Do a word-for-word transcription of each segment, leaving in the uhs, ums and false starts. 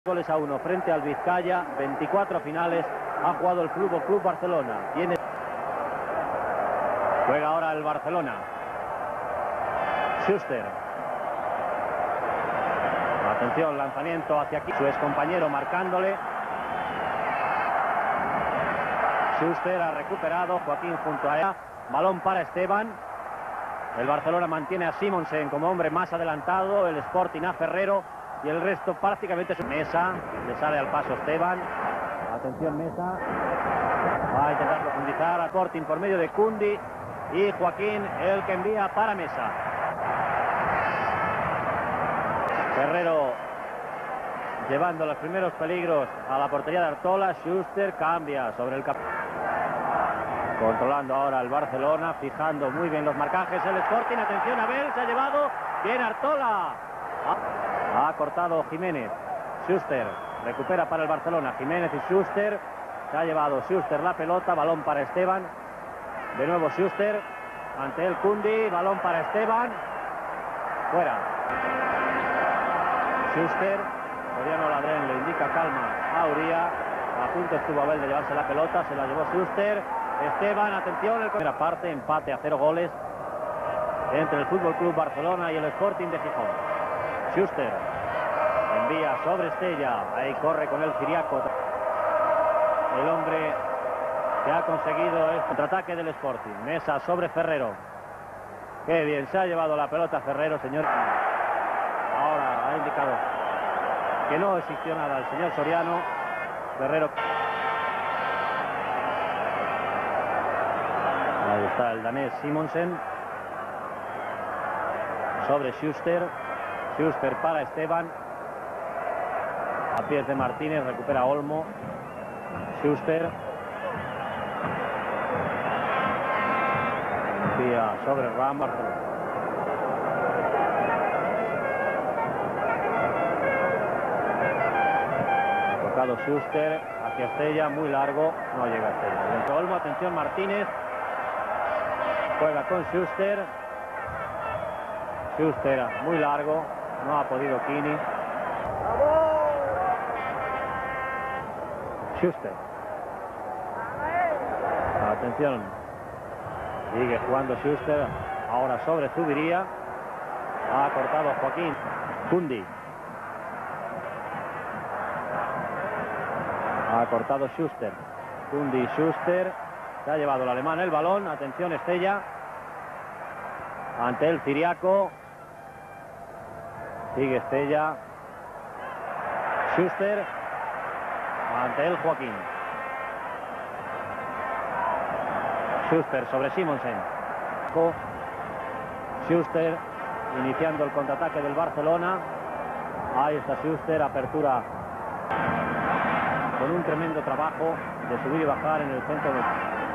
Goles a uno frente al Vizcaya, veinticuatro finales ha jugado el Club Club Barcelona. Tiene... Juega ahora el Barcelona. Schuster. Atención, lanzamiento hacia aquí. Su excompañero marcándole. Schuster ha recuperado. Joaquín junto a ella. Balón para Esteban. El Barcelona mantiene a Simonsen como hombre más adelantado. El Sporting a Ferrero. Y el resto prácticamente es Mesa. Le sale al paso Esteban. Atención Mesa. Va a intentar profundizar a Sporting por medio de Kundi. Y Joaquín el que envía para Mesa. Ferrero llevando los primeros peligros a la portería de Artola. Schuster cambia sobre el cap... Controlando ahora el Barcelona. Fijando muy bien los marcajes. El Sporting. Atención, Abel se ha llevado. Bien Artola. Ha cortado Jiménez. Schuster recupera para el Barcelona. Jiménez y Schuster. Se ha llevado Schuster la pelota. Balón para Esteban. De nuevo Schuster. Ante el Kundi. Balón para Esteban. Fuera. Schuster. Soriano Ladrén le indica calma a Uría. A punto estuvo Abel de llevarse la pelota. Se la llevó Schuster. Esteban. Atención. El primera parte. Empate a cero goles entre el Fútbol Club Barcelona y el Sporting de Gijón. Schuster envía sobre Estella. Ahí corre con el Ciriaco. El hombre que ha conseguido el contraataque del Sporting. Mesa sobre Ferrero. Qué bien, se ha llevado la pelota Ferrero, señor. Ahora ha indicado que no existió nada el señor Soriano. Ferrero. Ahí está el danés Simonsen. Sobre Schuster. Schuster para Esteban. A pies de Martínez, recupera Olmo. Schuster. Envía sobre Ram. Ha tocado Schuster hacia Estella, muy largo. No llega a Estella. Dentro Olmo, atención Martínez. Juega con Schuster. Schuster muy largo. No ha podido Kini. Schuster. Atención. Sigue jugando Schuster. Ahora sobre Zubiría. Ha cortado Joaquín. Kundi. Ha cortado Schuster. Kundi y Schuster. Se ha llevado el alemán el balón. Atención Estella. Ante el Ciriaco. Sigue Estella. Schuster. Ante el Joaquín. Schuster sobre Simonsen. Schuster iniciando el contraataque del Barcelona. Ahí está Schuster. Apertura con un tremendo trabajo de subir y bajar en el centro del...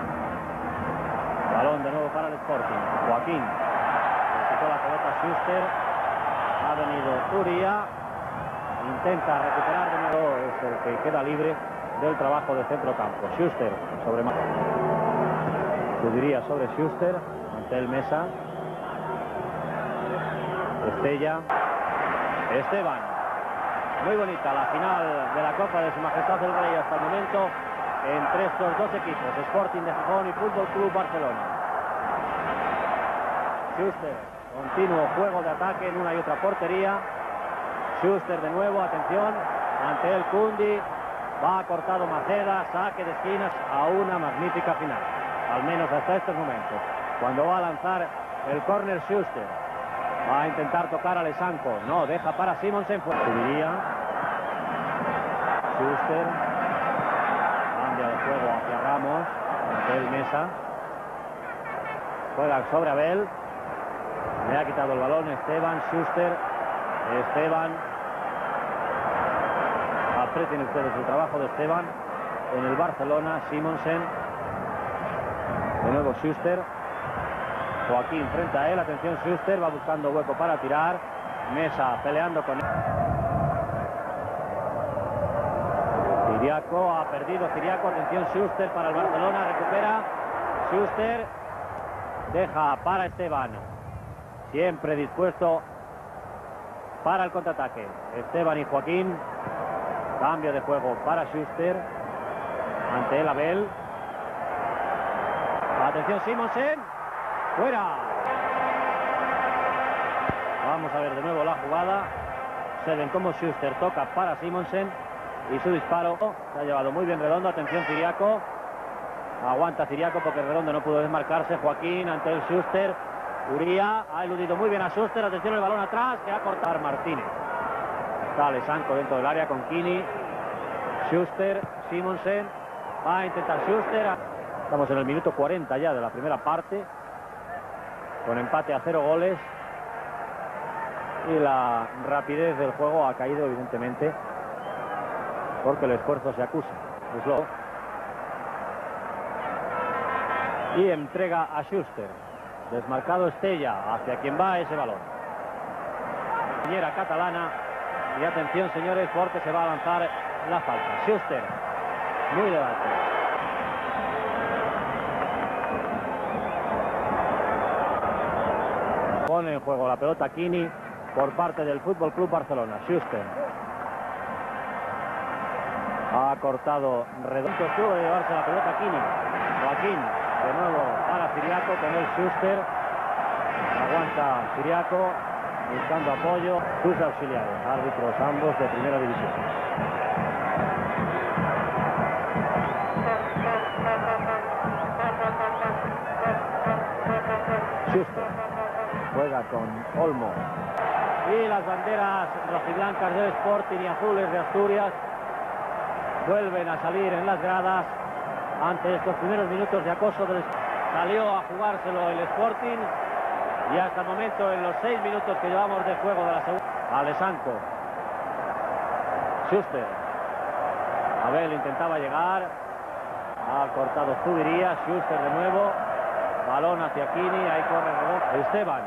Balón de nuevo para el Sporting. Joaquín. Le quitó la pelota a Schuster. Ha venido Uría, intenta recuperar de nuevo, es el que queda libre del trabajo de centro campo. Schuster sobre Subiría sobre Schuster, ante el Mesa. Estella. Esteban. Muy bonita la final de la Copa de Su Majestad el Rey hasta el momento entre estos dos equipos, Sporting de Gijón y Fútbol Club Barcelona. Schuster. Continuo juego de ataque en una y otra portería. Schuster de nuevo, atención. Ante el Kundi. Va cortado Maceda. Saque de esquinas a una magnífica final. Al menos hasta estos momentos. Cuando va a lanzar el córner Schuster. Va a intentar tocar a Lesanco. No, deja para Simonsen. Subiría. Schuster. Cambia de juego hacia Ramos. Ante el Mesa. Juega sobre Abel. Le ha quitado el balón Esteban, Schuster, Esteban. Aprecien ustedes el trabajo de Esteban en el Barcelona. Simonsen. De nuevo Schuster. Joaquín frente a él. Atención Schuster. Va buscando hueco para tirar. Mesa peleando con él. Ciriaco. Ha perdido Ciriaco. Atención Schuster para el Barcelona. Recupera. Schuster. Deja para Esteban. Siempre dispuesto para el contraataque. Esteban y Joaquín. Cambio de juego para Schuster. Ante el Abel. Atención, Simonsen. Fuera. Vamos a ver de nuevo la jugada. Se ven como Schuster toca para Simonsen. Y su disparo se ha llevado muy bien Redondo. Atención, Ciriaco. Aguanta Ciriaco porque Redondo no pudo desmarcarse. Joaquín ante el Schuster. Uría ha eludido muy bien a Schuster. Atención, el balón atrás que ha cortado Martínez. Está Lesanco dentro del área con Kini. Schuster, Simonsen. Va a intentar Schuster. Estamos en el minuto cuarenta ya de la primera parte. Con empate a cero goles. Y la rapidez del juego ha caído evidentemente. Porque el esfuerzo se acusa. Es lo... Y entrega a Schuster. Desmarcado Estella. Hacia quien va ese balón. Señora catalana. Y atención, señores, porque se va a lanzar la falta. Schuster. Muy delante. Pone en juego la pelota Kini por parte del Fútbol Club Barcelona. Schuster. Ha cortado Redondo. Tuvo de llevarse la pelota Kini. Joaquín. De nuevo para Ciriaco con el Schuster. Aguanta Ciriaco. Buscando apoyo. Sus auxiliares. Árbitros ambos de primera división. Schuster. Juega con Olmo. Y las banderas rojiblancas del Sporting y azules de Asturias vuelven a salir en las gradas ante estos primeros minutos de acoso del... Salió a jugárselo el Sporting y hasta el momento, en los seis minutos que llevamos de juego de la segunda... Alessanco. Schuster. Abel intentaba llegar. Ha cortado Zubiría. Schuster de nuevo. Balón hacia Kini. Ahí corre Redondo. Esteban.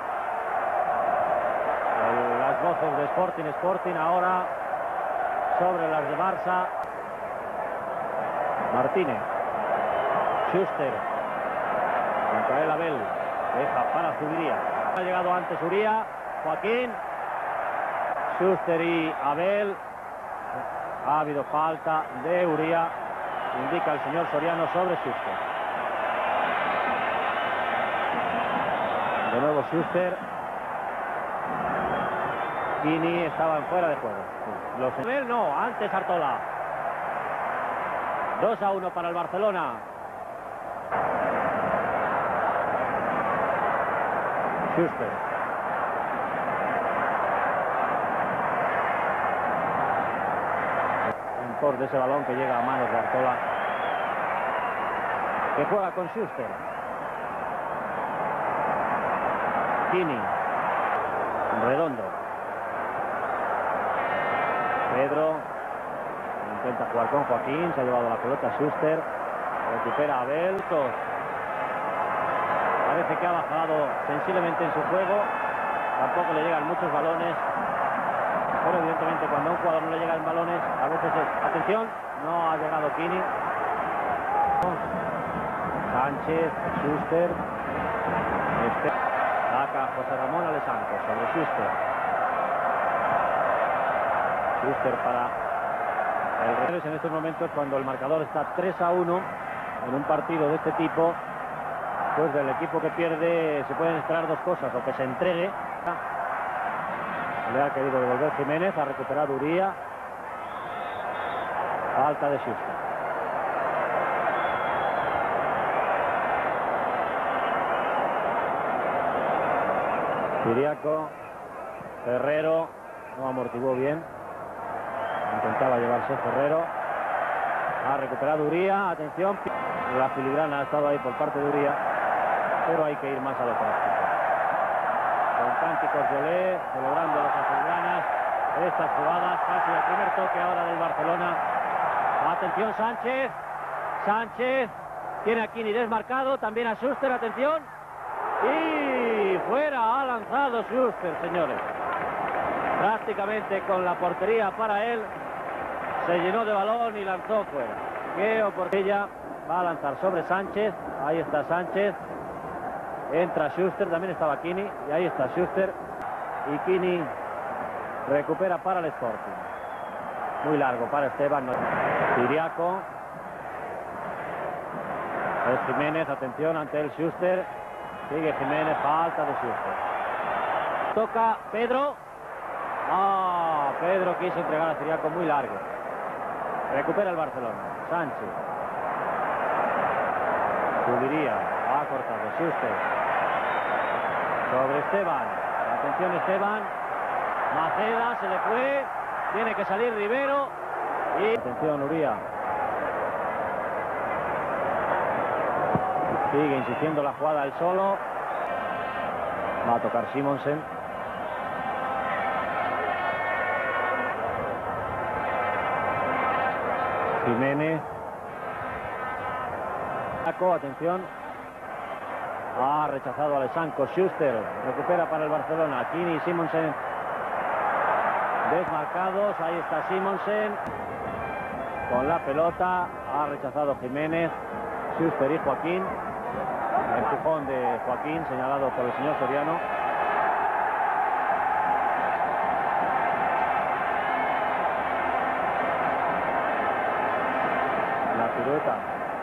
El, las voces de Sporting. Sporting ahora sobre las de Barça. Martínez. Schuster. Contra el Abel. Deja para Zubiría. Ha llegado antes Uría. Joaquín. Schuster y Abel. Ha habido falta de Uría. Indica el señor Soriano sobre Schuster. De nuevo Schuster. Kini estaba en fuera de juego. Los... Abel no, antes Artola. dos a uno para el Barcelona. Schuster. En por de ese balón que llega a manos de Artola. Que juega con Schuster. Kini. Redondo. Pedro. Intenta jugar con Joaquín. Se ha llevado la pelota Schuster. Recupera a Abel. Parece que ha bajado sensiblemente en su juego. Tampoco le llegan muchos balones. Pero evidentemente cuando a un jugador no le llegan balones, a veces es... Atención, no ha llegado Kini. Sánchez, Schuster. Este... Saca José Ramón Alessanco sobre Schuster. Schuster para el revés en estos momentos, cuando el marcador está tres a uno en un partido de este tipo. Pues del equipo que pierde se pueden esperar dos cosas: o que se entregue. Le ha querido devolver Jiménez, ha recuperado Uría. Falta de Schuster. Ciriaco. Ferrero no amortiguó bien. Intentaba llevarse Ferrero. Ha recuperado Uría. Atención. La filigrana ha estado ahí por parte de Uría. Pero hay que ir más a lo práctico. Con cánticos de olé, celebrando las azulgranas, estas jugadas, casi el primer toque ahora del Barcelona. Atención, Sánchez. Sánchez tiene a Kini desmarcado, también a Schuster, atención. Y fuera, ha lanzado Schuster, señores. Prácticamente con la portería para él. Se llenó de balón y lanzó fuera. Qué oportunidad. Va a lanzar sobre Sánchez. Ahí está Sánchez. Entra Schuster, también estaba Kini. Y ahí está Schuster. Y Kini recupera para el Sporting. Muy largo para Esteban. No. Ciriaco. Es Jiménez, atención ante el Schuster. Sigue Jiménez, falta de Schuster. Toca Pedro. Ah, Pedro quiso entregar a Ciriaco muy largo. Recupera el Barcelona. Sánchez. Subiría. Ha cortado Schuster. Sobre Esteban. Atención Esteban. Maceda, se le fue. Tiene que salir Rivero. Y atención Uría. Sigue insistiendo la jugada él solo. Va a tocar Simonsen. Jiménez. Atención. Ha rechazado Alexandre Schuster. Recupera para el Barcelona. Kini y Simonsen desmarcados. Ahí está Simonsen. Con la pelota. Ha rechazado Jiménez. Schuster y Joaquín. Empujón de Joaquín, señalado por el señor Soriano. La pirueta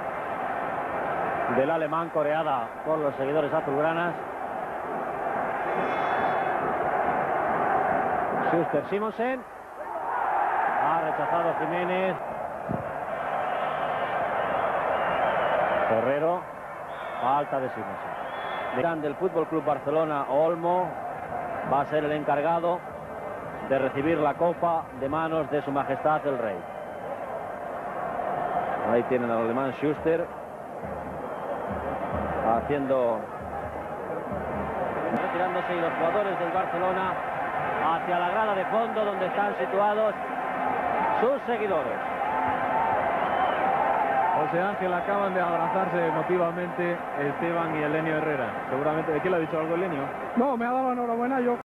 del alemán coreada por los seguidores azulgranas. Schuster, Simonsen. Ha rechazado Jiménez. Ferrero. Falta de Simonsen. Del Fútbol Club Barcelona, Olmo va a ser el encargado de recibir la copa de manos de Su Majestad el Rey. Ahí tienen al alemán Schuster haciendo, retirándose, y los jugadores del Barcelona hacia la grada de fondo donde están situados sus seguidores. José Ángel, acaban de abrazarse emotivamente Esteban y Elenio Herrera. Seguramente, ¿de qué le ha dicho algo Elenio? No, me ha dado la enhorabuena yo.